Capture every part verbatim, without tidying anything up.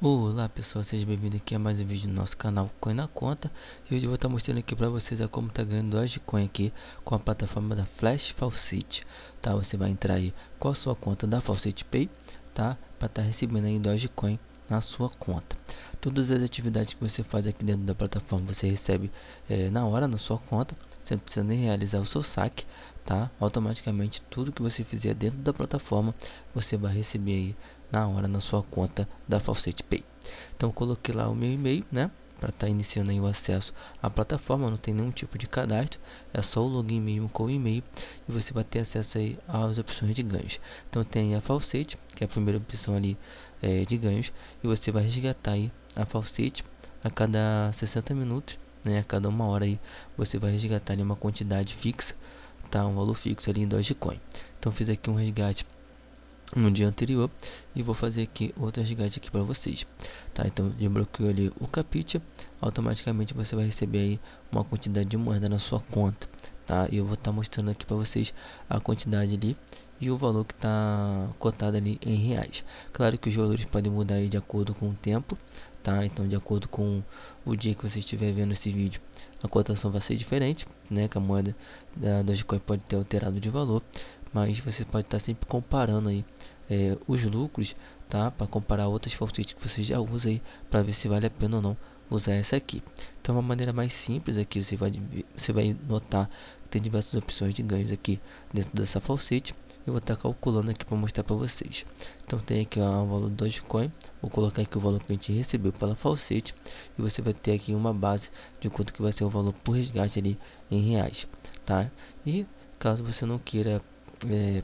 Olá pessoal, sejam bem-vindos aqui a mais um vídeo do nosso canal Coin na Conta. E hoje eu vou estar mostrando aqui para vocês a como tá ganhando Dogecoin aqui com a plataforma da Flash Faucet, tá? Você vai entrar aí com a sua conta da Faucet Pay, tá? Para estar recebendo aí Dogecoin na sua conta. Todas as atividades que você faz aqui dentro da plataforma você recebe é, na hora na sua conta. Você não precisa nem realizar o seu saque, tá? Automaticamente tudo que você fizer dentro da plataforma você vai receber aí na hora na sua conta da Faucet Pay. Então eu coloquei lá o meu e-mail, né, para estar tá iniciando aí o acesso à plataforma. Não tem nenhum tipo de cadastro, é só o login mesmo com o e-mail e você vai ter acesso aí às opções de ganhos. Então tem a Faucet, que é a primeira opção ali é, de ganhos, e você vai resgatar aí a Faucet a cada sessenta minutos, né, a cada uma hora aí você vai resgatar ali uma quantidade fixa, tá, um valor fixo ali em Dogecoin. Então fiz aqui um resgate no dia anterior e vou fazer aqui outro resgate aqui para vocês, tá? Então desbloqueou ali o captcha, automaticamente você vai receber aí uma quantidade de moeda na sua conta, tá? E eu vou estar tá mostrando aqui para vocês a quantidade ali e o valor que está cotado ali em reais. Claro que os valores podem mudar aí de acordo com o tempo, tá? Então de acordo com o dia que você estiver vendo esse vídeo, a cotação vai ser diferente, né? Que a moeda da Dogecoin pode ter alterado de valor, mas você pode estar tá sempre comparando aí é, os lucros, tá? Para comparar outras Faucet que você já usa aí, para ver se vale a pena ou não usar essa aqui. Então uma maneira mais simples aqui, você vai você vai notar que tem diversas opções de ganhos aqui dentro dessa Faucet. Eu vou estar tá calculando aqui para mostrar para vocês. Então tem aqui ó, o valor do Dogecoin, vou colocar aqui o valor que a gente recebeu pela Faucet e você vai ter aqui uma base de quanto que vai ser o valor por resgate ali em reais, tá? E caso você não queira é,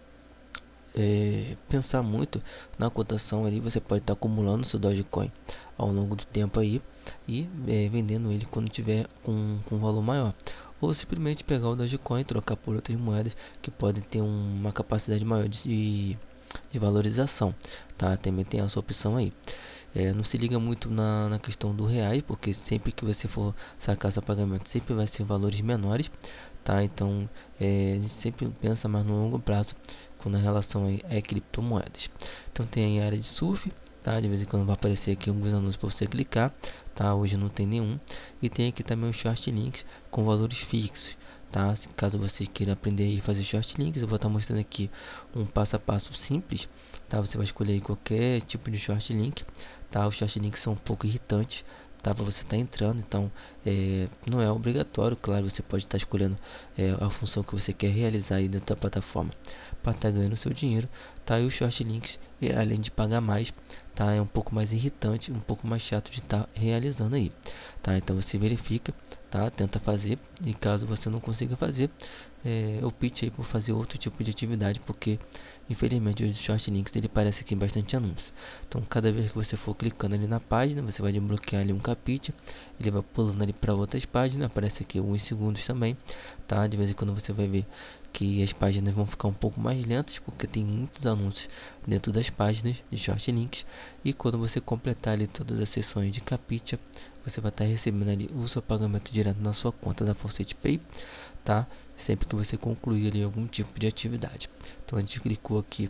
é, pensar muito na cotação ali, você pode estar tá acumulando seu Dogecoin ao longo do tempo aí e é, vendendo ele quando tiver com, com um valor maior, ou simplesmente pegar o Dogecoin e trocar por outras moedas que podem ter um, uma capacidade maior de, de valorização, tá? Também tem essa opção aí. É, não se liga muito na, na questão do reais, porque sempre que você for sacar seu pagamento sempre vai ser valores menores, tá? Então é, a gente sempre pensa mais no longo prazo quando a relação aí é criptomoedas. Então tem a área de surf, tá? De vez em quando vai aparecer aqui alguns anúncios para você clicar, tá? Hoje não tem nenhum. E tem aqui também os short links com valores fixos, tá? Caso você queira aprender e fazer short links, eu vou estar mostrando aqui um passo a passo simples, tá? Você vai escolher aí qualquer tipo de short link, tá? Os short links são um pouco irritantes, tá? Para você estar tá entrando, então é, não é obrigatório, claro, você pode estar tá escolhendo é, a função que você quer realizar aí dentro da plataforma para estar tá ganhando seu dinheiro, tá? E os short links, além de pagar mais, tá? É um pouco mais irritante, um pouco mais chato de estar tá realizando aí, tá? Então você verifica, tá? Tenta fazer, e caso você não consiga fazer, é, opte aí por fazer outro tipo de atividade, porque infelizmente os short links ele parece aqui bastante anúncios. Então cada vez que você for clicando ali na página, você vai desbloquear ali um captcha, ele vai pulando ali para outras páginas, aparece aqui alguns segundos também, tá? De vez em quando você vai ver que as páginas vão ficar um pouco mais lentas, porque tem muitos anúncios dentro das páginas de short links, e quando você completar ali todas as sessões de captcha, você vai estar recebendo ali o seu pagamento direto na sua conta da Faucet Pay, tá? Sempre que você concluir ali algum tipo de atividade. Então a gente clicou aqui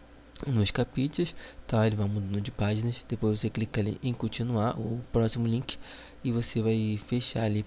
nos capítulos, tá? Ele vai mudando de páginas. Depois você clica ali em continuar, o próximo link, e você vai fechar ali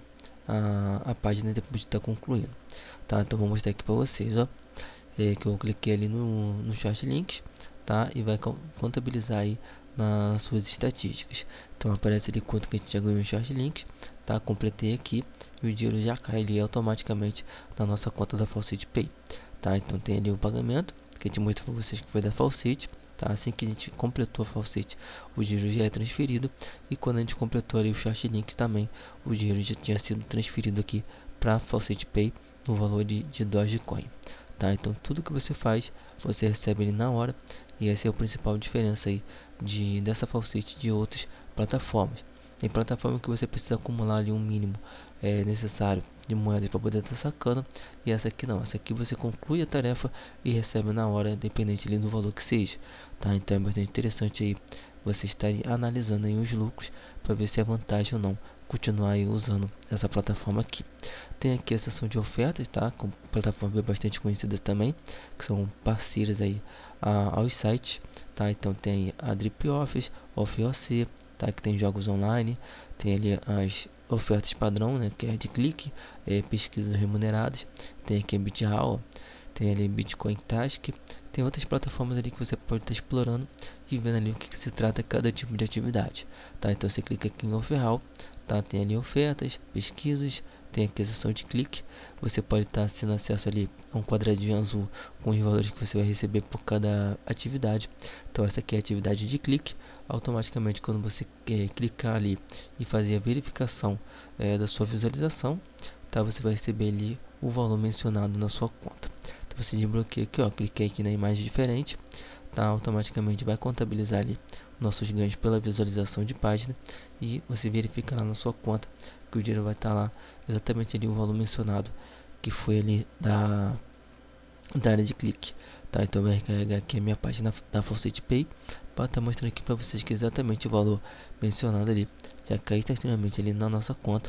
a, a página depois de estar tá concluindo, tá? Então vou mostrar aqui para vocês, ó, é, que eu cliquei ali no, no short links, tá? E vai contabilizar aí nas suas estatísticas. Então aparece ali quanto que a gente já ganhou em short links, tá? Completei aqui e o dinheiro já cai ali automaticamente na nossa conta da Faucet Pay, tá? Então tem ali o pagamento que a gente mostrou para vocês que foi da Faucet, tá? Assim que a gente completou a Faucet, o dinheiro já é transferido, e quando a gente completou ali o short links também, o dinheiro já tinha sido transferido aqui para a Faucet Pay no valor de, de Dogecoin, tá? Então tudo que você faz, você recebe ele na hora, e essa é a principal diferença aí de, dessa Faucet de outras plataformas. Tem plataforma que você precisa acumular ali um mínimo é, necessário de moedas para poder estar sacando, e essa aqui não, essa aqui você conclui a tarefa e recebe na hora, independente ali do valor que seja, tá? Então é bastante interessante aí você estar aí analisando aí os lucros para ver se é vantagem ou não continuar aí usando essa plataforma aqui. Tem aqui a seção de ofertas, tá? Com plataforma bastante conhecida também, que são parceiras aí a, aos sites, tá? tá? Então tem aí a Drip Office, Off O C, tá? Que tem jogos online, tem ali as ofertas padrão, né? Que é de clique, é, pesquisas remuneradas, tem aqui a BitHaul, tem ali Bitcoin Task, tem outras plataformas ali que você pode estar explorando e vendo ali o que, que se trata cada tipo de atividade, tá? Então você clica aqui em Overall, tá? Tem ali ofertas, pesquisas, tem aquisição de clique, você pode estar tendo acesso ali a um quadradinho azul com os valores que você vai receber por cada atividade. Então essa aqui é a atividade de clique, automaticamente quando você é, clicar ali e fazer a verificação é, da sua visualização, tá? Você vai receber ali o valor mencionado na sua conta. Então você desbloqueia aqui, ó, cliquei aqui na imagem diferente, tá? Automaticamente vai contabilizar ali nossos ganhos pela visualização de página e você verifica lá na sua conta que o dinheiro vai estar lá exatamente ali o valor mencionado que foi ali da, da área de clique, tá? Então vai recarregar aqui a minha página da Faucet Pay para estar mostrando aqui para vocês que exatamente o valor mencionado ali já cai instantaneamente ali na nossa conta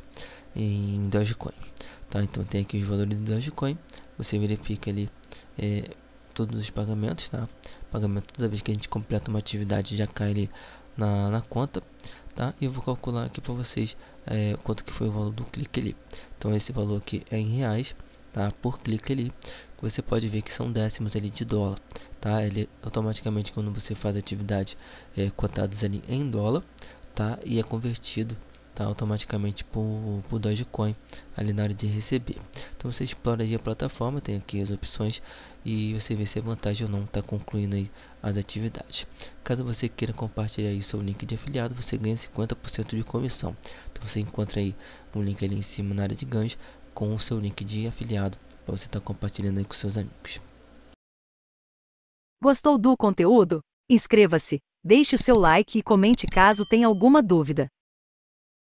em Dogecoin, tá? Então tem aqui os valores do Dogecoin, você verifica ali é, todos os pagamentos, tá? Pagamento toda vez que a gente completa uma atividade já cai ali na, na conta, tá? E eu vou calcular aqui para vocês é, quanto que foi o valor do clique ali. Então esse valor aqui é em reais, tá? Por clique ali, você pode ver que são décimos ali de dólar, tá? Ele automaticamente quando você faz atividade é, cotados ali em dólar, tá? E é convertido, tá? Automaticamente por, por Dogecoin ali na hora de receber. Então você explora aí a plataforma, tem aqui as opções e você vê se é vantagem ou não tá concluindo aí as atividades. Caso você queira compartilhar aí o seu link de afiliado, você ganha cinquenta por cento de comissão. Então você encontra aí um link ali em cima na área de ganhos com o seu link de afiliado para você estar tá compartilhando aí com seus amigos. Gostou do conteúdo? Inscreva-se, deixe o seu like e comente caso tenha alguma dúvida.